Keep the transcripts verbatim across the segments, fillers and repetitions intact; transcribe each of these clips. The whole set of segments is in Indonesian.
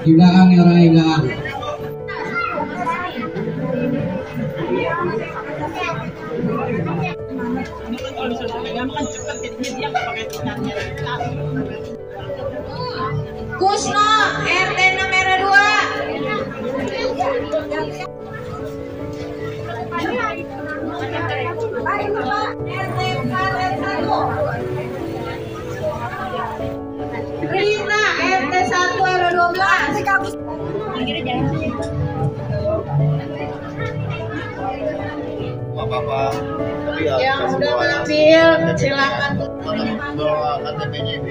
Di belakang nih orangnya di belakang. Kusno R T enam R dua. Rina R T satu R dua belas. Bapak-bapak Yang sudah mengambil silakan bawa K T P-nya Ibu.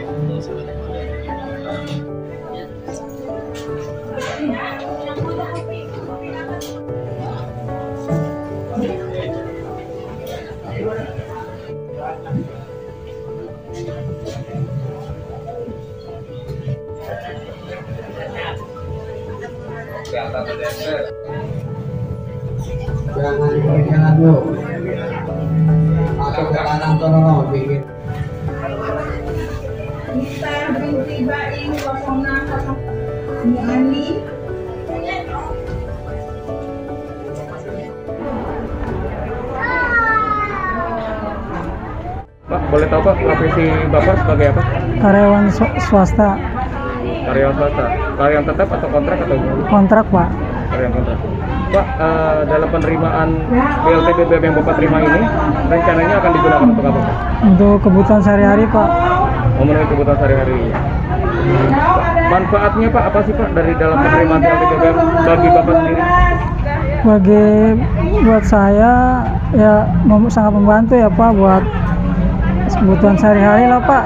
Jangan berjalan dulu. Atau ke kanan tolong bikin. Kita binti Baing nol enam nol ini Ani. Pak, boleh tahu Pak profesi Bapak sebagai apa? Karyawan sw- swasta, Karyawan swasta, karyawan tetap atau kontrak atau kontrak Pak. karyawan kontrak? Pak, eh, dalam penerimaan B L T B B M yang Bapak terima ini, rencananya akan digunakan untuk apa Pak? Untuk kebutuhan sehari-hari Pak. Memenuhi kebutuhan sehari-hari. Pak, manfaatnya Pak apa sih Pak dari dalam penerimaan B L T B B M bagi Bapak sendiri? Bagi buat saya ya mem- sangat membantu ya Pak buat kebutuhan sehari-hari lah Pak.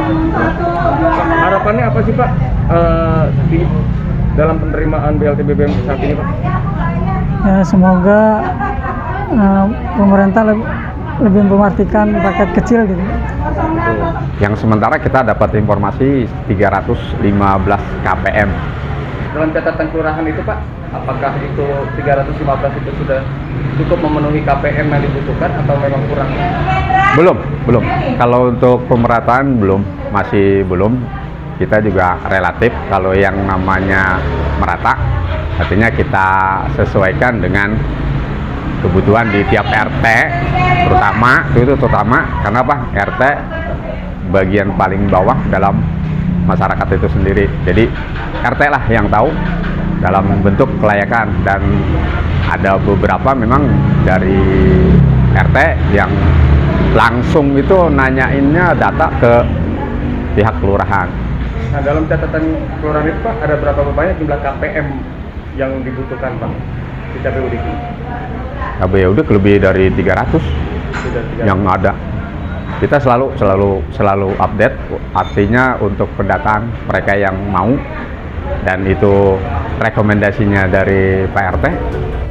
Pak, harapannya apa sih Pak eh, di dalam penerimaan B L T B B M saat ini Pak? Ya semoga eh, pemerintah lebih, lebih memperhatikan rakyat kecil gitu. Yang sementara kita dapat informasi tiga ratus lima belas K P M. Dalam catatan kelurahan itu Pak, apakah itu tiga ratus lima belas itu sudah cukup memenuhi K P M yang dibutuhkan atau memang kurang? Belum, belum. Kalau untuk pemerataan belum, masih belum. Kita juga relatif kalau yang namanya merata, artinya kita sesuaikan dengan kebutuhan di tiap R T, terutama itu terutama karena apa? R T bagian paling bawah dalam masyarakat itu sendiri. Jadi R T lah yang tahu dalam bentuk kelayakan, dan ada beberapa memang dari R T yang langsung itu nanyainnya data ke pihak kelurahan. Nah, dalam catatan kelurahan itu Pak, ada berapa banyak jumlah K P M yang dibutuhkan Pak di K P U D? K P U D lebih dari tiga ratus yang ada. Kita selalu selalu selalu update, artinya untuk pendataan mereka yang mau, dan itu rekomendasinya dari Pak R T.